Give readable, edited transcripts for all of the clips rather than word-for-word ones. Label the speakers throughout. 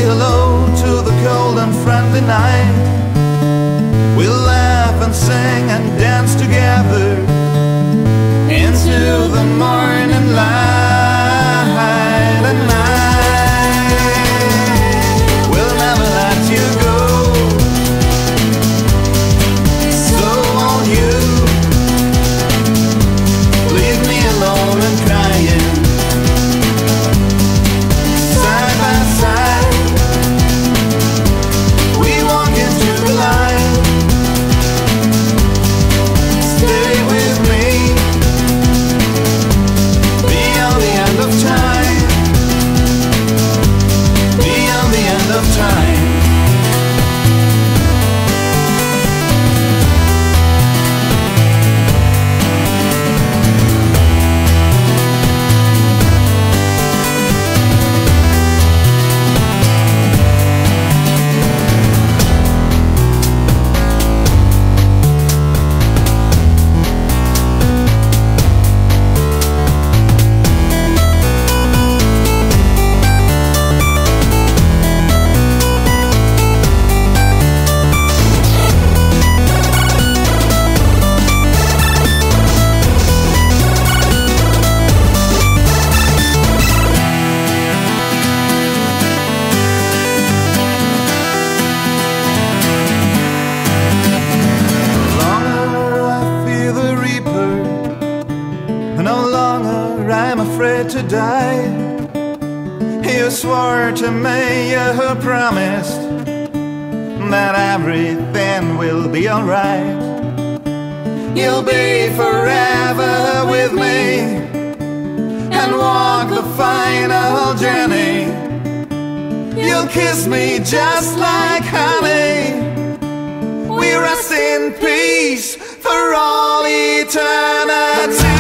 Speaker 1: hello to the cold and friendly night. We'll laugh and sing and dance together into the morning light. And I will never let you go. So won't you leave me alone and crying? Side by side we walk into the light. Stay with me beyond the end of time. Beyond the end of time. I'm afraid to die. You swore to me, you promised that everything will be alright. You'll be forever with me and walk the final journey. You'll kiss me just like honey. We rest in peace for all eternity.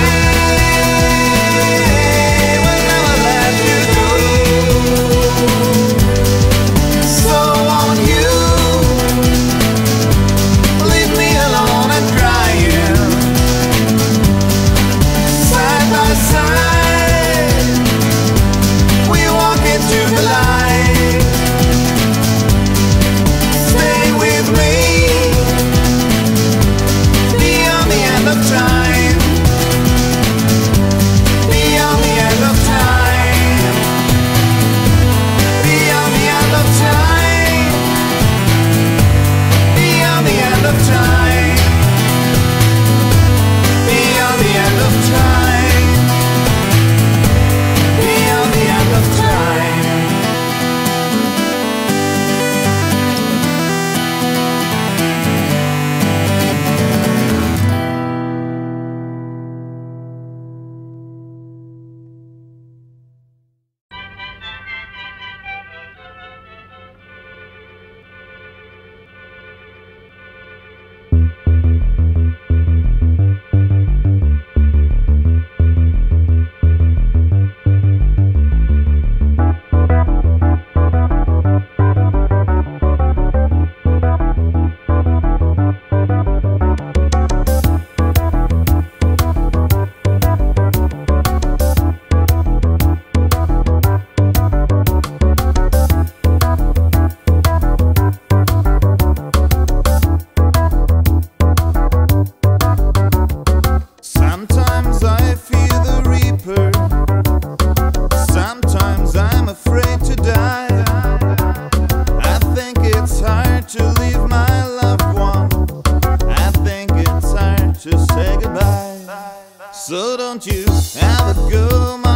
Speaker 1: So don't you ever go